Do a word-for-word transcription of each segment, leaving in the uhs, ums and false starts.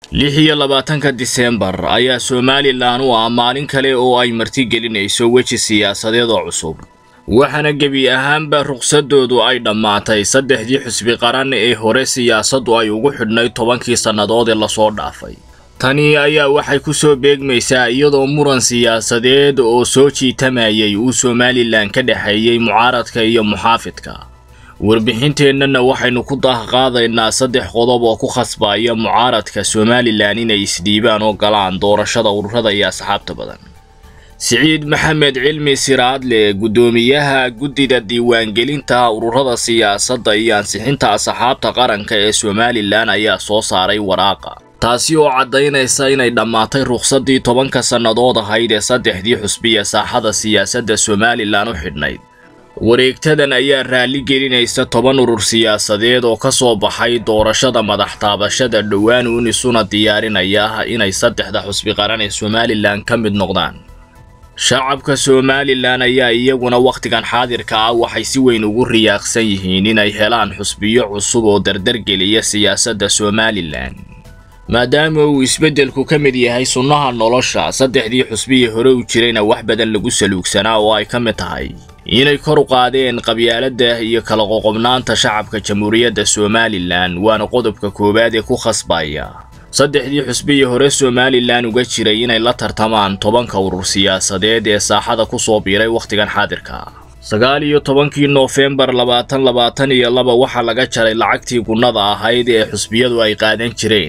lix iyo labaatanka Diseembar ayaa Somaliland u ah maalin kale oo ay martigelinayso weji siyaasadeed oo cusub waxaana gebi ahaanba ruqsadoodu ay dhamaatay saddexdii xisbi qaran ee hore siyaasaddu ay ugu xidhnay tobankii sannadood ee la soo dhaafay. tani ayaa waxay ku soo beegmaysaa iyadoo muran siyaasadeed oo soo jiitamayay uu Somaliland ka dhaxeeyay mucaaradka iyo muxaafidka. warbixinteennana waxaynu ku daahqaadaynaa saddex qodob oo ku khasbaya mucaaradka Somaliland inay isdhiibaan oo galaan doorashada ururada iyo asxaabta badan. سعيد محمد علمي سيرادلي قدوميها قدida diiwaangelinta ururada siyaasadda iyo ansixinta asxaabta qaranka ee Somaliland ayaa soo saaray waraaqa taasi oo cadeynaysa inay dhamaatay ruqsadii tobanka sannadood ahayd ee saddexdii xusbiya saaxada siyaasadda Somaliland u xidhnayd. wareegtadan ayaa raali gelinaysa toban urur siyaasadeed oo ka soo baxay doorashada madax taabashada dhawaan u nisuna diyaarinaya inay saddexda xusbi qaran ee Somaliland ka mid noqdaan. shacabka Somaliland ayaa iyaguna waqtigan xaadirka ah waxay si weyn ugu riyaaqsan yihiin inay helaan xusbiyo cusub oo dardar geliya siyaasadda Somaliland maadaama uu isbedelku ka mid yahay sunnaha nolosha. saddexdii xusbiye hore u jirayna wax badan lagu saluugsanaa oo ay ka mid tahay inay kor u qaadeen qabyaaladda iyo kala qoqobnaanta shacabka jamhuuriyadda Somaliland waana qodobka koowaad ee ku khasbaya saddexdii xusbiye hore Somaliland uga jiray inay la tartamaan tobanka urur siyaasadeed ee saaxada ku soo biiray waqtigan xaadirka. sagaal iyo tobankii Noofembar labaatan labaatan iyo laba waxa laga jaray lacagtii gunnada ahayd ee xusbiyadu ay qaadan jireen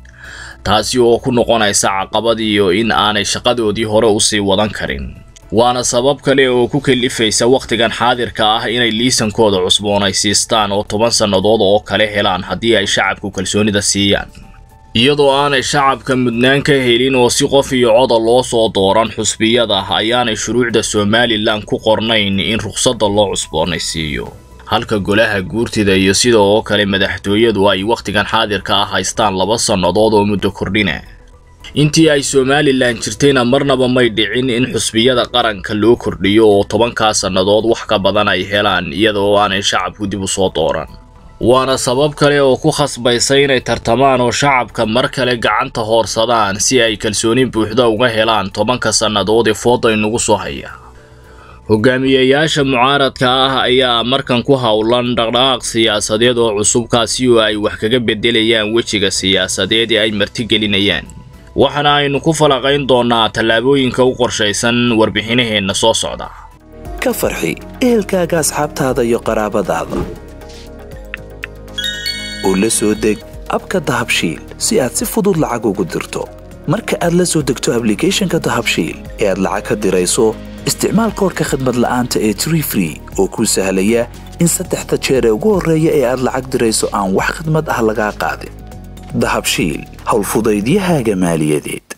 taasi oo ku noqonaysa caqabad iyo in aanay shaqadoodii hore u sii wadan karin. waana sabab kale oo ku kalifaysa waqtigan xaadirka ah inay liisankooda cusboonaysiistaan oo toban sannadood oo kale helaan haddii ay shacabku kalsoonida siiyaan. iyadoo aanay shacabka mudnaan ka helin oo si qof iyo cod loo soo dooran xusbiyada ayaanay shuruucda Somaliland ku qornayn in ruqsadda loo cusboonaysiiyo halka golaha guurtida iyo sidoo kale madaxtooyadu ay waqtigan xaadirka ah haystaan laba sannadood oo muddo kordhina. intii ay Somaliland jirtayna marnaba may dhicin in xusbiyada qaranka loo kordhiyo oo tobanka sannadood wax ka badan ay helaan iyadoo aanay shacabku dib u soo dooran. waana sabab kale oo ku khasbaysa inay tartamaan oo shacabka mar kale gacanta hoorsadaan si ay kalsooni buuxda uga helaan tobanka sannadood ee fooda inagu soo haya. hogaamiyayaasha mucaaradka ah ayaa markan ku hawlan dhaqdhaqaaq siyaasadeed oo cusub kaasi oo ay wax kaga bedelayaan wejiga siyaasadeed ee ay martigelinayaan. waxaana aynu ku falaqayn doonaa tallaabooyinka u qorshaysan warbixinaheena soo socda. ka farxi ehelkaaga asxaabtaada iyo qaraabadaada oo la soo deg abka dahabshiil si aad si fudud lacag ugu dirto. marka aad la soo degto applicationka dahabshiil ee aad lacag ka dirayso isticmaal koodhka khidmad la'aanta ee Tree Free oo kuu sahlaya in saddexda jeer ee ugu horreeya ee aad lacag dirayso aan wax khidmad ah laga qaadin. dahabshiil hawl fudaydiyahaaga maaliyadeed.